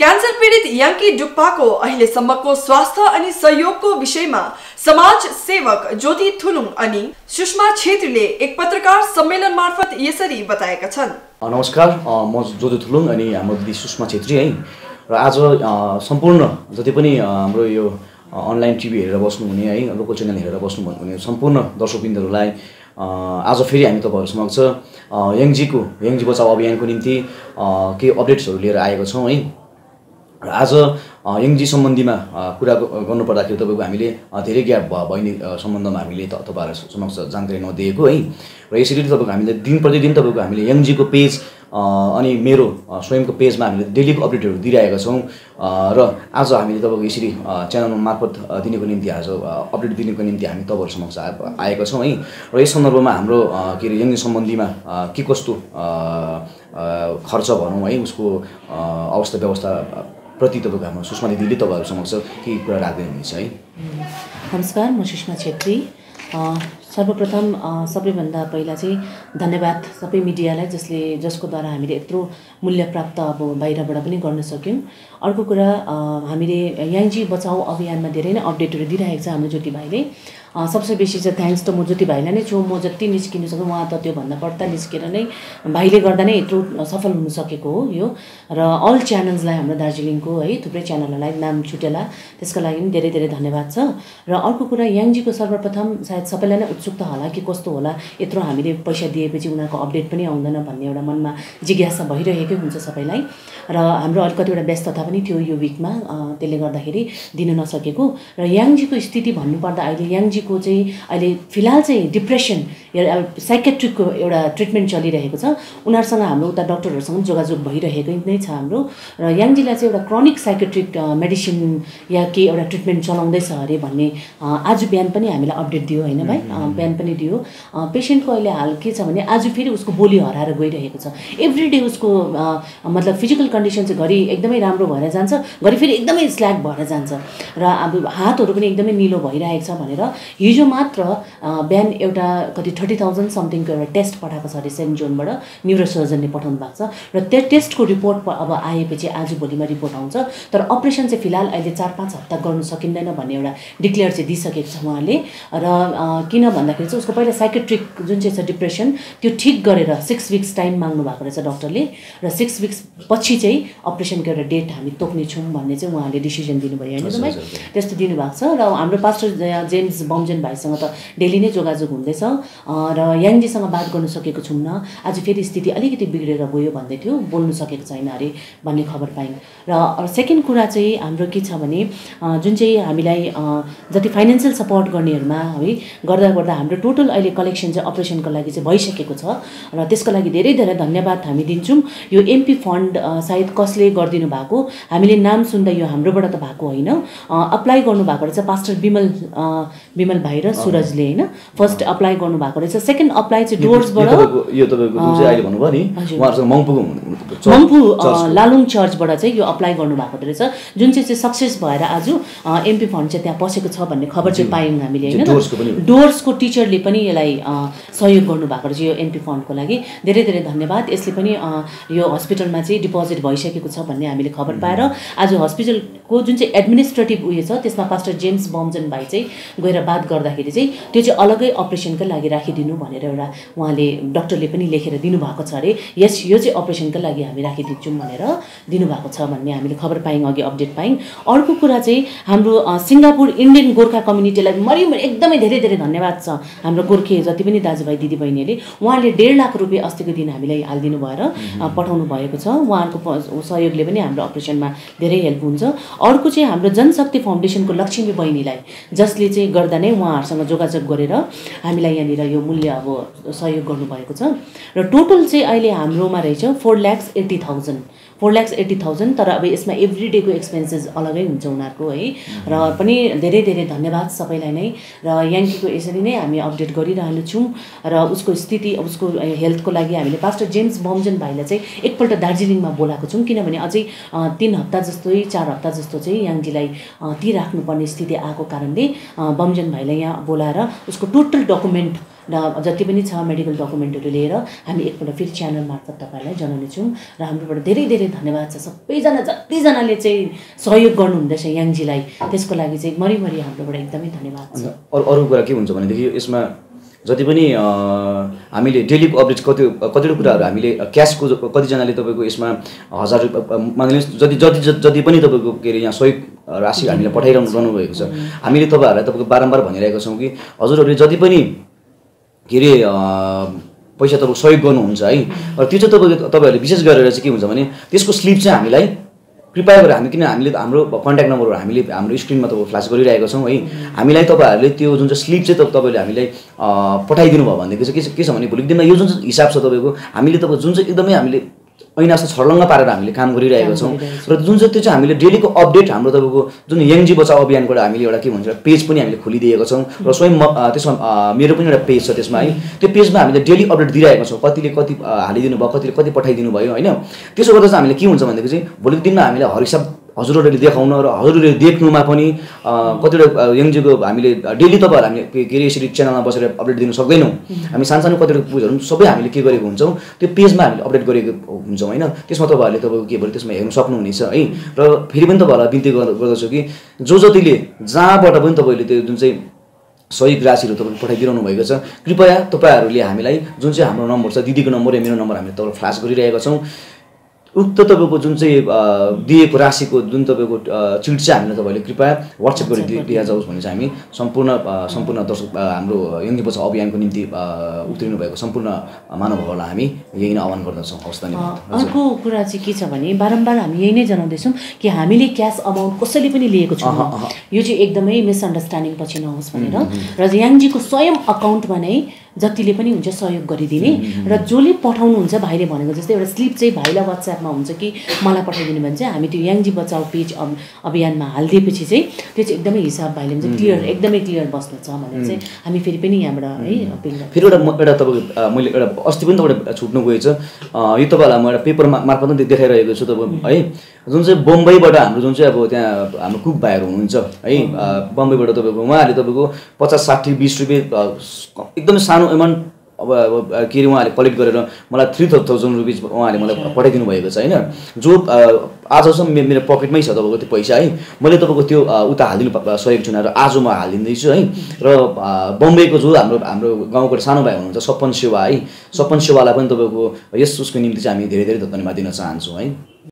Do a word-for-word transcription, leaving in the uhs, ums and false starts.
Cancer पीडित याङ्की डुक्पाको अहिलेसम्मको स्वास्थ्य अनि सहयोगको विषयमा समाज सेवक ज्योति थुलुङ अनि सुषमा छेत्रीले एक पत्रकार सम्मेलन मार्फत यसरी बताएका छन्। नमस्कार, म ज्योति थुलुङ अनि हाम्रो दिदी सुषमा छेत्री है। र आज सम्पूर्ण जति पनि हाम्रो यो अनलाइन टिभी हेरेर बस्नुहुने है, लोकल च्यानल हेरेर बस्नुहुने सम्पूर्ण दर्शकवृन्दहरूलाई आज फेरि हामी तपाईहरु समक्ष यङजीको यङजी बचाउ अभियानको निम्ति केही अपडेट्सहरू लिएर आएको छौं है। र आज यङजी सम्बन्धीमा कुरा गर्नुपर्दाखेरि तपाईको हामीले धेरै ग्याप भइने सम्बन्धमा हामीले तपाईहरु समक्ष जानकारी नदिएको है। र यसरी तपाईको हामीले दिन प्रतिदिन तपाईको हामीले यङजीको पेज अनि मेरो स्वयंको पेजमा हामीले डेलीको अपडेटहरू दिइरहेका छौं। र आज हामीले तपाईको यसरी च्यानल मार्फत दिनेको निम्ति आज अपडेट दिनेको निम्ति हामी तपाईहरु समक्ष आएका छौं है। र यस सन्दर्भमा हाम्रो के रे यङजी सम्बन्धीमा के कस्तो खर्च भनौं है, उसको अवस्था व्यवस्था प्रति तपाईको हाम्रो सुषमा दिदीले तपाईहरु समक्ष के कुरा राख्दै हुनुहुन्छ है। नमस्कार, म सुषमा छेत्री। सर्वप्रथम सबैभन्दा पहिला चाहिँ धन्यवाद सबै मिडियालाई जसले जसको द्वारा हामीले यत्रो मूल्य प्राप्त अब बाहिरबाट पनि गर्न सक्यौं। अर्को कुरा हामीले यङजी बचाउ अभियानमा धेरै नै अपडेटहरू दिइरहेको छ हाम्रो ज्योति भाइले। सबसे बेसी चाहिँ थ्याङ्क्स त म ज्योति भाइलाई नै छु। म जति निस्किनु सक्छु उहाँ त त्यो भन्दा बढ्ता निस्केर नै भाइले गर्दा नै यत्रो सफल हुन सकेको हो यो। र अल च्यानल्सलाई हाम्रो दार्जिलिङको है थुप्रै च्यानलहरूलाई नाम छुटेला, त्यसको लागि पनि धेरै धेरै धन्यवाद छ। र अर्को कुरा यङजीको सर्वप्रथम सायद सबैलाई नै उत्सुकता होला कि कस्तो होला, यत्रो हामीले पैसा दिएपछि उनीहरूको अपडेट पनि आउँदैन भन्ने एउटा मनमा जिज्ञासा भइरहेकै हुन्छ सबैलाई। र हाम्रो अलिक कतिवटा व्यस्तता पनि थियो यो विकमा, त्यसले गर्दाखेरि दिन नसकेको। र यङजीको स्थिति भन्नुपर्दा अहिले यङजीको चाहिँ अहिले फिलहाल चाहिँ डिप्रेसन साइकेट्रिकको एउटा ट्रिटमेन्ट चलिरहेको छ। उनीहरूसँग हाम्रो उता डक्टरहरूसँग जोगाजोग भइरहेकै नै छ हाम्रो। र यङजीलाई चाहिँ एउटा क्रोनिक साइकेट्रिक मेडिसिन या के एउटा ट्रिटमेन्ट चलाउँदैछ अरे भन्ने आज बिहान पनि हामीलाई अपडेट दियो होइन भाइ, बिहान पनि दियो। पेसेन्टको अहिले हाल के छ भने आज फेरि उसको बोली हराएर गइरहेको छ। एभ्री डे उसको मतलब फिजिकल कन्डिसन चाहिँ घरि एकदमै राम्रो भएर जान्छ, घरि फेरि एकदमै स्ल्याक भएर जान्छ। र अब हातहरू पनि एकदमै निलो भइरहेको छ भनेर हिजो मात्र बिहान एउटा कति थर्टी थाउजन्ड समथिङको एउटा टेस्ट पठाएको छ अरे सेन्ट जोनबाट, न्युरोसर्जनले पठाउनु भएको छ। र त्यो टेस्टको रिपोर्ट अब आएपछि आज भोलिमा रिपोर्ट आउँछ। तर अपरेसन चाहिँ फिलहाल अहिले चार पाँच हप्ता गर्नु सकिँदैन भन्ने एउटा डिक्लेयर चाहिँ दिइसकेको छ उहाँले। र किन भन्दाखेरि चाहिँ उसको पहिला साइकेट्रिक जुन चाहिँ छ डिप्रेसन त्यो ठिक गरेर सिक्स विक्स टाइम माग्नु भएको रहेछ डक्टरले। र सिक्स विक्स पछि चाहिँ अपरेसनको एउटा डेट हामी तोक्नेछौँ भन्ने चाहिँ उहाँले डिसिजन दिनुभयो होइन भाइ, त्यस्तो दिनुभएको छ। र हाम्रो पास्टर जेम्स बमजन भाइसँग त डेली नै जोगाजोग हुँदैछ। र यङजीसँग बात गर्न सकेको छौँ न, आज फेरि स्थिति अलिकति बिग्रेर गयो भन्दै थियो, बोल्नु सकेको छैन अरे भन्ने खबर पायौँ। र सेकेन्ड कुरा चाहिँ हाम्रो के छ भने जुन चाहिँ हामीलाई जति फाइनेन्सियल सपोर्ट गर्नेहरूमा है गर्दा गर्दा हाम्रो टोटल अहिले कलेक्सन चाहिँ अपरेसनको लागि चाहिँ भइसकेको छ। र त्यसको लागि धेरै धेरै धन्यवाद हामी दिन्छौँ। यो एमपी फन्ड सायद कसले गरिदिनु भएको, हामीले नाम सुन्दा यो हाम्रोबाट त भएको होइन, अप्लाई गर्नुभएको रहेछ पास्टर विमल विमल भाइ र सुरजले होइन। फर्स्ट अप्लाई गर्नुभएको रहेछ, सेकेन्ड अप्लाई चाहिँ डोर्सबाट यो तपाईको जुन चाहिँ अहिले भन्नुभयो नि उहाँहरुसँग मङपु मङपु लालुङ चर्चबाट चाहिँ यो अप्लाई गर्नुभएको रहेछ, जुन चाहिँ चाहिँ सक्सेस भएर आज एमपी फन्ड चाहिँ त्यहाँ पसेको छ भन्ने खबर चाहिँ पायौँ हामीले होइन। डोर्सको टिचरले पनि यसलाई सहयोग गर्नुभएको रहेछ यो एमपी फन्डको लागि, धेरै धेरै धन्यवाद। यसले पनि यो हस्पिटलमा चाहिँ डिपोजिट भइसकेको छ भन्ने हामीले खबर पाएर आज हस्पिटलको जुन चाहिँ एडमिनिस्ट्रेटिभ उयो छ त्यसमा पास्टर जेम्स बमजन भाइ चाहिँ गएर बात गर्दाखेरि चाहिँ त्यो चाहिँ अलग्गै अपरेसनकै लागि राखिदिनु भनेर एउटा उहाँले डक्टरले पनि लेखेर दिनुभएको छ अरे। यस यो चाहिँ अपरेसनकै लागि हामी राखिदिन्छौँ भनेर दिनुभएको छ भन्ने हामीले खबर पायौँ, अघि अपडेट पायौँ। अर्को कुरा चाहिँ हाम्रो सिङ्गापुर इन्डियन गोर्खा कम्युनिटीलाई मरि एकदमै धेरै धेरै धन्यवाद छ। हाम्रो गोर्खे जति पनि दाजुभाइ दिदीबहिनीहरूले उहाँले डेढ लाख रुपियाँ अस्तिको दिन हामीलाई हालिदिनु भएर पठाउनु भएको छ। उहाँहरूको सहयोगले पनि हाम्रो अपरेसनमा धेरै हेल्प हुन्छ। अर्को चाहिँ हाम्रो जनशक्ति फाउन्डेसनको लक्ष्मी बहिनीलाई जसले चाहिँ गर्दा नै उहाँहरूसँग जोगाजोग गरेर हामीलाई यहाँनिर यो मूल्य अब सहयोग गर्नुभएको छ। र टोटल चाहिँ अहिले हाम्रोमा रहेछ four lakhs eighty thousand four lakhs eighty thousand तर अब यसमा एभ्री डेको एक्सपेन्सेस अलगै हुन्छ उनीहरूको है। र पनि धेरै धेरै धन्यवाद सबैलाई नै। र यङजीको यसरी नै हामी अपडेट गरिरहने छौँ। र उसको स्थिति उसको हेल्थको लागि हामीले पास्टर जेम्स बमजन भाइलाई चाहिँ एकपल्ट दार्जिलिङमा बोलाएको छौँ, किनभने अझै तीन हप्ता जस्तै चार हप्ता जस्तो चाहिँ यङजीलाई ती राख्नुपर्ने स्थिति आएको कारणले बमजन भाइलाई यहाँ बोलाएर उसको टोटल डकुमेन्ट र जति पनि छ मेडिकल डकुमेन्टहरू लिएर हामी एकपल्ट फेरि च्यानल मार्फत तपाईँहरूलाई जनाउनेछौँ र हाम्रोबाट धेरै धेरै धन्यवाद छ सबैजना जतिजनाले चाहिँ सहयोग गर्नुहुँदैछ याङजीलाई त्यसको लागि चाहिँ मरिमरि हाम्रोबाट एकदमै धन्यवाद छ। अरू अरू कुरा के हुन्छ भनेदेखि यसमा जति पनि हामीले डेलीको अपडेट कति कतिवटा कुराहरू हामीले क्यासको कतिजनाले तपाईँको यसमा हजार मानिलिनुहोस् जति जति जति पनि तपाईँको के अरे यहाँ सहयोग राशि हामीलाई पठाइरहनु रहनु भएको छ हामीले तपाईँहरूलाई तपाईँको बारम्बार भनिरहेका छौँ कि हजुरहरूले जति पनि के अरे पैसा तपाईँ सहयोग गर्नुहुन्छ है र त्यो चाहिँ तपाईँको तपाईँहरूले विशेष गरेर चाहिँ के हुन्छ भने त्यसको स्लिप चाहिँ हामीलाई कृपया गरेर हामी किन हामीले हाम्रो कन्ट्याक्ट नम्बरहरू हामीले हाम्रो स्क्रिनमा तपाईँ फ्ल्यास गरिरहेका छौँ है हामीलाई तपाईँहरूले त्यो जुन चाहिँ स्लिप चाहिँ तपाईँले हामीलाई पठाइदिनु भयो भनेदेखि चाहिँ के छ भने भोलिको दिनमा यो जुन चाहिँ हिसाब छ तपाईँको हामीले तपाईँ जुन चाहिँ एकदमै हामीले ऐनासँग छर्लङ्ग पारेर हामीले काम गरिरहेका छौँ र जुन चाहिँ त्यो चाहिँ हामीले डेलीको अपडेट हाम्रो तपाईँको जुन यङजी बचाउ अभियानको हामीले एउटा के भन्छ पेज पनि हामीले खोलिदिएका छौँ र स्वयं त्यसमा मेरो पनि एउटा पेज छ त्यसमा है त्यो पेजमा हामीले डेली अपडेट दिइरहेका छौँ कतिले कति हालिदिनु भयो कतिले कति पठाइदिनु भयो होइन त्यसो गर्दा चाहिँ हामीले के हुन्छ भनेदेखि चाहिँ भोलिको दिनमा हामीले हरहिसाब हजुरहरूले देखाउन र हजुरहरूले देख्नुमा पनि कतिवटा यङजीको हामीले डेली तपाईँहरू हामीले के अरे यसरी च्यानलमा बसेर अपडेट दिनु सक्दैनौँ हामी सानसानो कतिवटा पुजहरू सबै हामीले के गरेको हुन्छौँ त्यो पेजमा हामीले अपडेट गरेको हुन्छौँ होइन त्यसमा तपाईँहरूले तपाईँको के भयो त्यसमा हेर्नु सक्नुहुनेछ है र फेरि पनि तपाईँहरूलाई बिन्ती गर्दछु कि जो जतिले जहाँबाट पनि तपाईँले त्यो जुन चाहिँ सहयोग राशिहरू तपाईँले पठाइदिइरहनु भएको छ कृपया तपाईँहरूले हामीलाई जुन चाहिँ हाम्रो नम्बर छ दिदीको नम्बर या मेरो नम्बर हामीले तपाईँलाई फ्ल्यास गरिरहेका छौँ उक्त तपाईँको जुन चाहिँ दिएको राशिको जुन तपाईँको चिट चाहिँ हामीलाई तपाईँले कृपया वाट्सएप गरिदिए दिया जाओस् भने चाहिँ हामी सम्पूर्ण सम्पूर्ण दर्शक हाम्रो यङजी बचाउ अभियानको निम्ति उत्रिनु भएको सम्पूर्ण महानुभावहरूलाई हामी यही नै आह्वान गर्दछौँ। हवस् धन्यवाद। अर्को कुरा चाहिँ के छ भने बारम्बार हामी यही नै जनाउँदैछौँ कि हामीले क्यास अमाउन्ट कसैले पनि लिएको छैनौँ यो चाहिँ एकदमै मिसअन्डरस्ट्यान्डिङ पछि नहोस् भनेर र याङजीको स्वयं अकाउन्टमा नै जतिले पनि हुन्छ सहयोग गरिदिने र जसले पठाउनुहुन्छ भाइले भनेको जस्तै एउटा स्लिप चाहिँ भाइलाई वाट्सएपमा हुन्छ कि मलाई पठाइदिनु भने चाहिँ हामी त्यो याङजी बचाउ पेज अभियानमा हालिदिएपछि चाहिँ त्यो चाहिँ एकदमै हिसाब भाइले चाहिँ क्लियर एकदमै क्लियर बस्नु छ भनेर चाहिँ हामी फेरि पनि यहाँबाट है अपिल गर्छौँ। फेरि एउटा एउटा तपाईँको मैले एउटा अस्ति पनि तपाईँबाट छुट्नु गएछ यो तपाईँहरूलाई म एउटा पेपर मार्फत पनि देखाइरहेको छु तपाईँ है जुन चाहिँ बम्बईबाट हाम्रो जुन चाहिँ अब त्यहाँ हाम्रो कुक भाइहरू हुनुहुन्छ है बम्बईबाट तपाईँको उहाँहरूले तपाईँको पचास साठी बिस रुपियाँ एकदमै सानो एमाउन्ट अब के अरे उहाँहरूले कलेक्ट गरेर मलाई थ्री थाउजन्ड रुपिज उहाँहरूले मलाई पठाइदिनु भएको छ होइन जो आजसम्म मेरो पकेटमै छ तपाईँको त्यो पैसा है मैले तपाईँको त्यो उता हालिदिनु सकेको छुइनँ र आज म हालिदिँदैछु है र बम्बईको जो हाम्रो हाम्रो गाउँको सानो भाइ हुनुहुन्छ सपन सेवा है सपन सेवालाई पनि तपाईँको यस उसको निम्ति चाहिँ हामी धेरै धेरै धन्यवाद दिन चाहन्छौँ है।